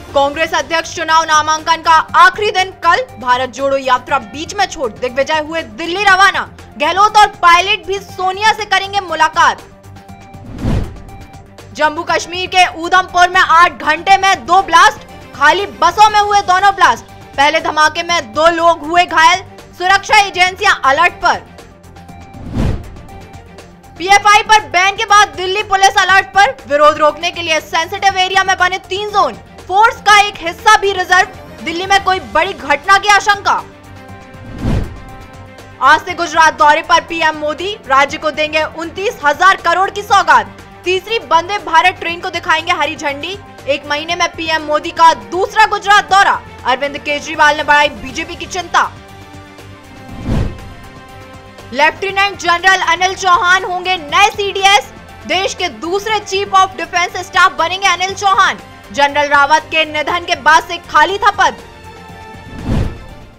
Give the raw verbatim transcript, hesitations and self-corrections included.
कांग्रेस अध्यक्ष चुनाव नामांकन का आखिरी दिन कल। भारत जोड़ो यात्रा बीच में छोड़ दिग्विजय हुए दिल्ली रवाना। गहलोत और पायलट भी सोनिया से करेंगे मुलाकात। जम्मू कश्मीर के ऊधमपुर में आठ घंटे में दो ब्लास्ट, खाली बसों में हुए दोनों ब्लास्ट। पहले धमाके में दो लोग हुए घायल, सुरक्षा एजेंसियां अलर्ट पर। पीएफआई पर बैन के बाद दिल्ली पुलिस अलर्ट पर। विरोध रोकने के लिए सेंसिटिव एरिया में बने तीन जोन, फोर्स का एक हिस्सा भी रिजर्व। दिल्ली में कोई बड़ी घटना की आशंका। आज से गुजरात दौरे पर पीएम मोदी, राज्य को देंगे उनतीस हजार करोड़ की सौगात। तीसरी वंदे भारत ट्रेन को दिखाएंगे हरी झंडी। एक महीने में पीएम मोदी का दूसरा गुजरात दौरा। अरविंद केजरीवाल ने बढ़ाई बीजेपी की चिंता। लेफ्टिनेंट जनरल अनिल चौहान होंगे नए सीडीएस। देश के दूसरे चीफ ऑफ डिफेंस स्टाफ बनेंगे अनिल चौहान। जनरल रावत के निधन के बाद से खाली था पद।